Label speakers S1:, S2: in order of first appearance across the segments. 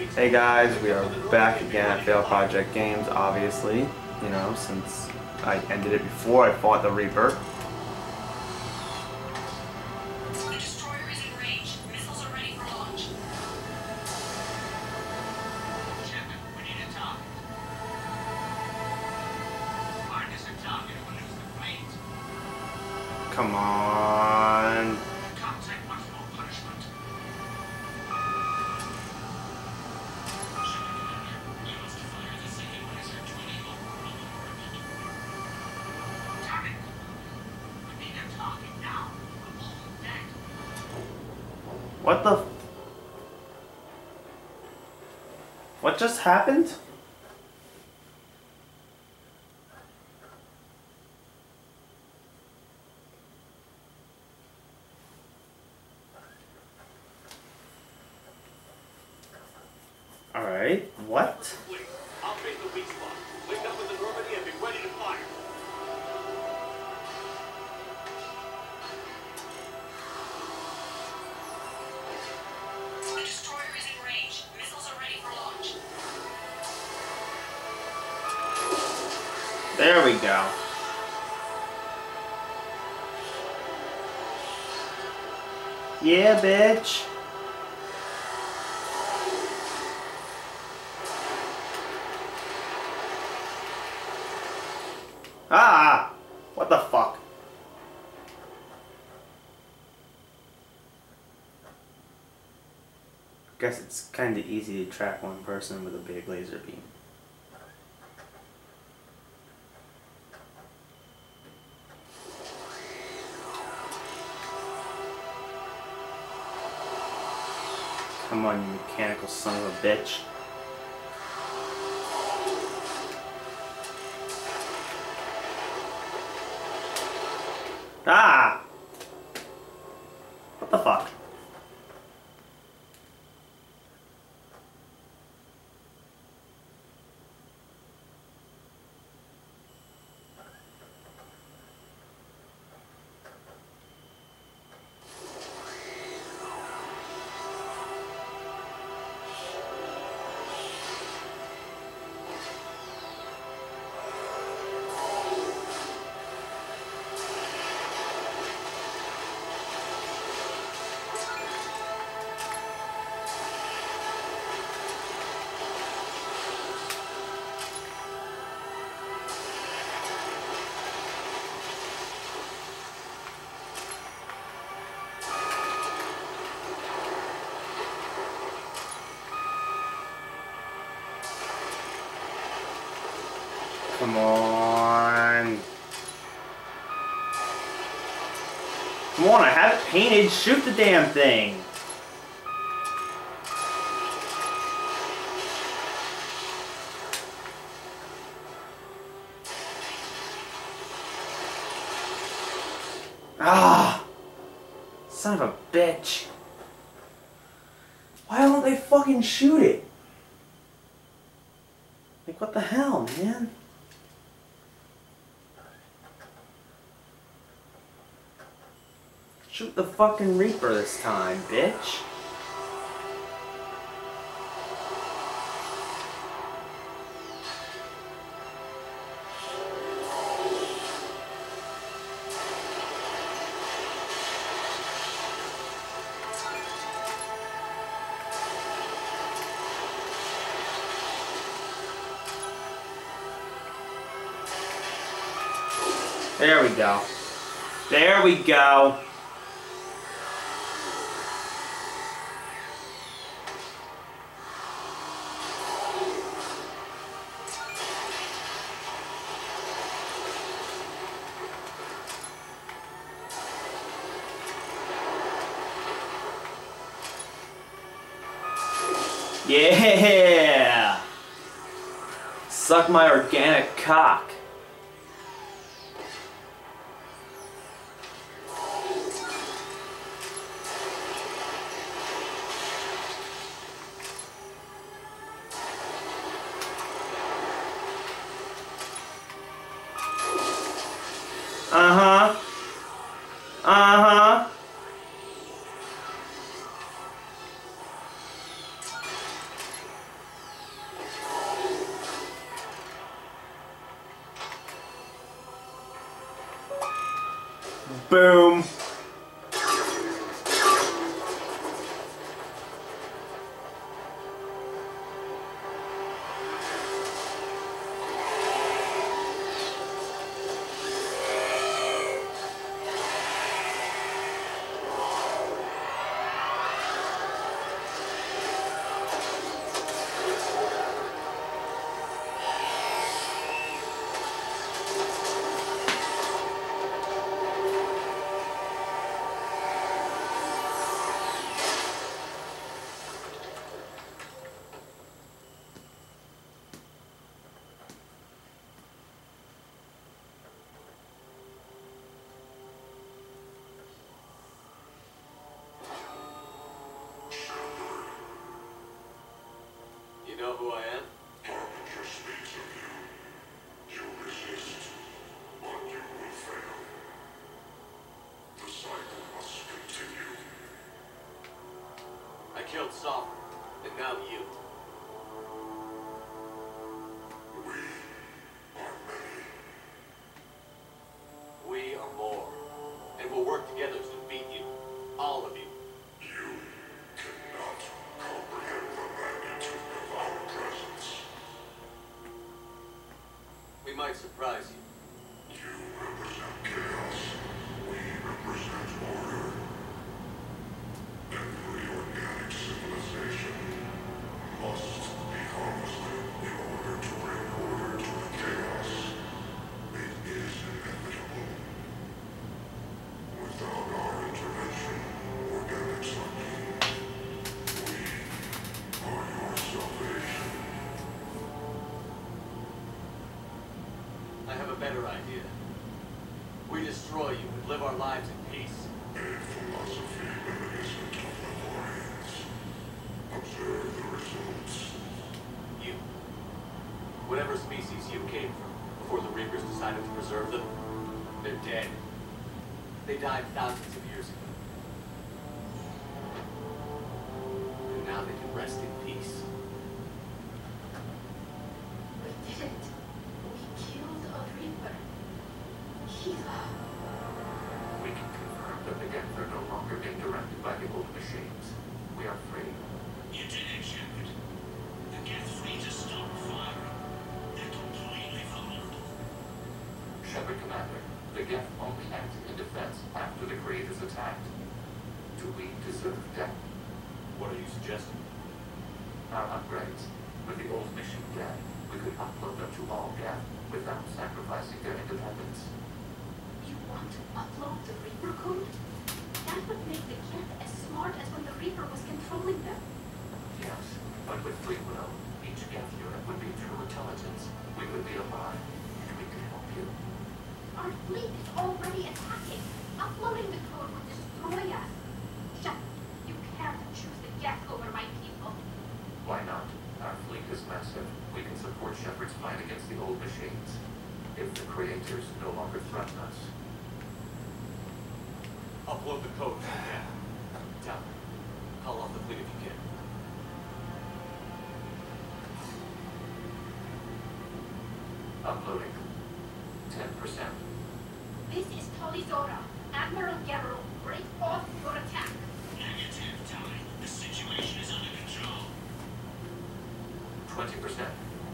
S1: Hey guys, we are back again at Fail Project Games, obviously, you know, since I ended it before I fought the Reaper.
S2: The destroyer is in range. Missiles are ready for launch.
S3: Shepard, we need a target. Mark us a target or we'll lose the fleet.
S1: Come on.
S3: Can't take much more punishment. You must fire the second laser to enable target. We need a target now. We're all dead.
S1: What the... What just happened? Alright, what?
S3: Wait, I'll face the weak spot. Link up with the Normandy and be ready to fire.
S2: The destroyer is in range. Missiles are ready for launch.
S1: There we go. Yeah, bitch. Ah! What the fuck? Guess it's kinda easy to track one person with a big laser beam. Come on, you mechanical son of a bitch. Ah! What the fuck? Come on. Come on, I have it painted. Shoot the damn thing. Ah! Son of a bitch. Why don't they fucking shoot it? Like, what the hell, man? Shoot the fucking Reaper this time, bitch. There we go. There we go. Yeah! Suck my organic cock. Uh-huh. Uh-huh. Boom.
S4: You know who I am?
S5: Harbinger speaks of you. You resist, but you will fail. The cycle must continue.
S4: I killed Sovereign, and now you.
S5: We are many.
S4: We are more. And we'll work together to beat you. All of you.
S5: You cannot comprehend the magnitude of our presence.
S4: We might surprise you.
S5: You represent chaos. We represent order. Every organic civilization must be harvested in order to bring order to the chaos. It is inevitable. Without our intervention, organics are doomed. We are your salvation.
S4: I have a better idea. We destroy you and live our lives in peace.
S5: A philosophy reminiscent of Lemurians. Observe the results.
S4: You. Whatever species you came from, before the Reapers decided to preserve them, they're dead. They died thousands of years ago. And now they can rest in peace.
S6: We did it. We killed a Reaper. Hela.
S7: We can confirm that the Geth are no longer being directed by the old machines. We are free.
S3: You did it, Shepard. The Geth fleet has stopped firing. They're completely vulnerable.
S7: Shepard Commander, the Geth only acted in defense after the Creators attacked. Do we deserve death?
S4: What are you suggesting?
S7: Our upgrades. With the old mission dead, we could upload them to all Geth without sacrificing their independence.
S6: You want to upload the Reaper code? That would make the Geth as smart as when the Reaper was controlling them.
S7: Yes, but with free will, each Geth unit would be true intelligence. We would be alive, and we could help you.
S6: Our fleet is already attacking. Uploading the code would destroy us. Shut. You can't choose the Geth over my people.
S7: Why not? Our fleet is massive. We can support Shepard's fight against the old machines. If the Creators no longer threaten us.
S4: Upload the code if you can. Down. Call off the fleet if you can.
S7: Uploading. 10%.
S6: This is Tolizora. Admiral Geralt, break off your attack.
S3: Negative, Tali. The situation is under control.
S7: 20%.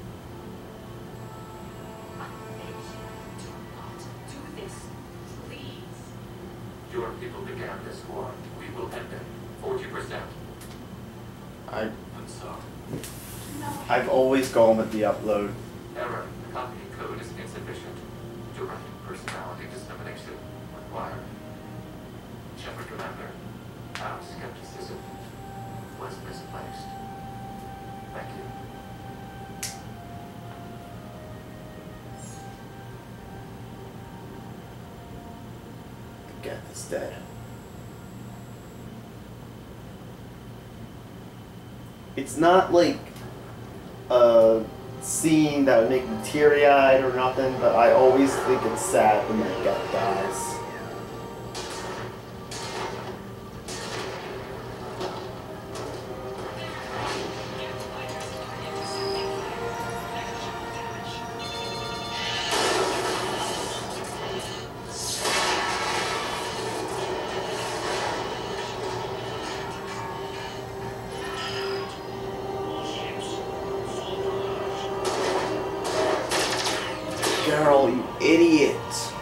S6: I beg you, do not do this. Please.
S7: Your people began this war. We will end it. 40%.
S4: I'm sorry.
S6: No.
S1: I've always gone with the upload.
S7: Error. Copy code is insufficient. Direct personality dissemination required. Shepard Commander, our skepticism was misplaced. Thank you.
S1: The Geth is dead. It's not like a scene that would make me teary-eyed or nothing, but I always think it's sad when that Geth dies. Daryl, you idiot.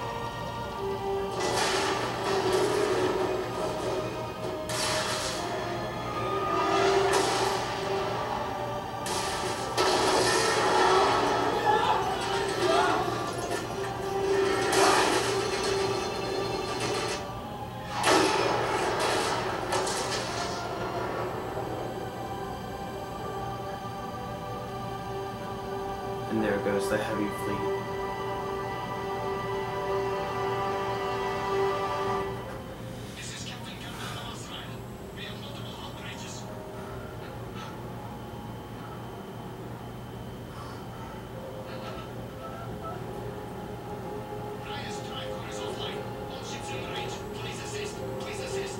S1: And there goes the heavy fleet.
S3: This is Captain Gandalf Azrael. We have multiple operators. Highest drive core is offline. All ships in range. Please assist. Please assist.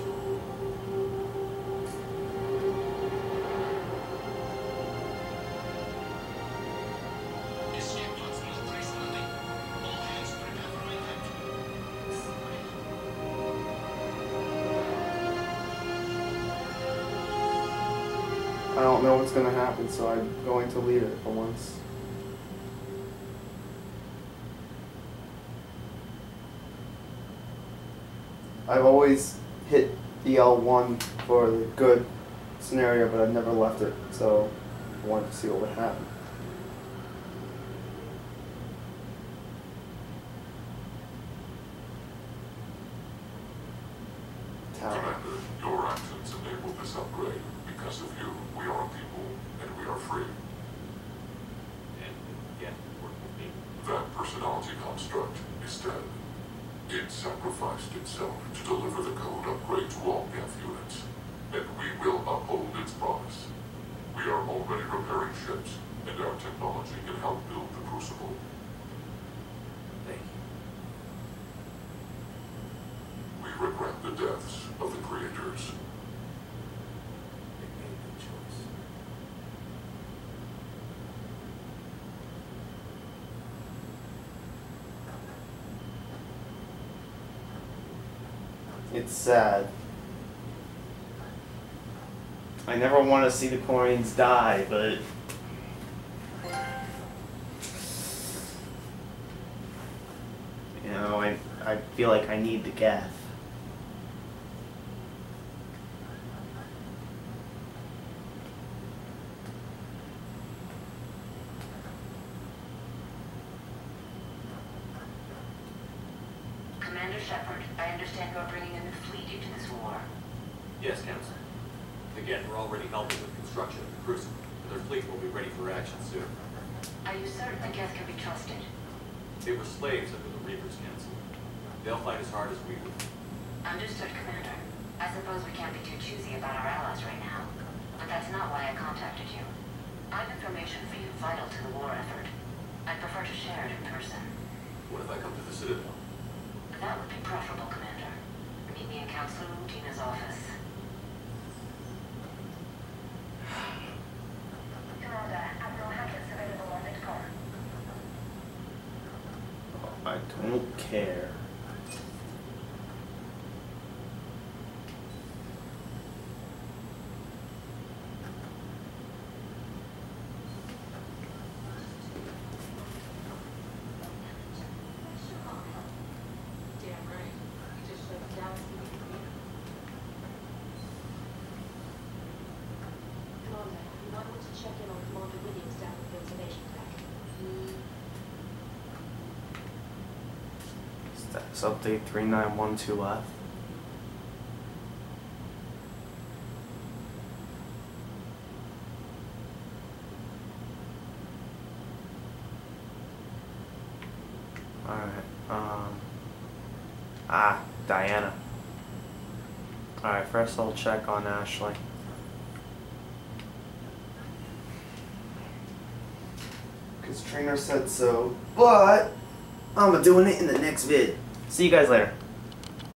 S3: Escape pods not trace landing. All hands prepare for impact.
S1: I don't know what's gonna happen, so I'm going to leave it for once. I've always hit the L1 for the good scenario, but I've never left it, so I wanted to see what would happen. Tower.
S5: Commander, your actions enabled this upgrade. Because of you, we are a people, and we are free.
S4: And again, work with me.
S5: That personality construct is dead. It sacrificed itself to deliver the code upgrade to all Geth units, and we will uphold its promise. We are already repairing ships, and our technology can help build the Crucible.
S4: Thank you.
S5: We regret the deaths of the creators.
S4: They made a good choice.
S1: It's sad. I never want to see the Quarians die, but you know, I feel like I need the Geth.
S2: Commander Shepard, I understand you're bringing a new fleet into this war.
S4: Yes, Council. Again, we're already helping with construction of the Crucible. Their fleet will be ready for action soon.
S2: Are you certain the Geth can be trusted?
S4: They were slaves under the Reapers Council. They'll fight as hard as we will.
S2: Understood, Commander. I suppose we can't be too choosy about our allies right now. But that's not why I contacted you. I have information for you vital to the war effort. I'd prefer to share it in person.
S4: What if I come to the Citadel?
S2: That would be preferable, Commander. Meet me in Councilor Mutina's office. Commander, Admiral Hackett's available on Midcom.
S1: I don't care.
S6: Damn right. You just shut it down. Commander, you might want to check in on Commander Williams down at the observation deck.
S1: Status update 3912F. Alright, Diana. Alright, first I'll check on Ashley. Because Trainer said so, but I'm doing it in the next vid. See you guys later.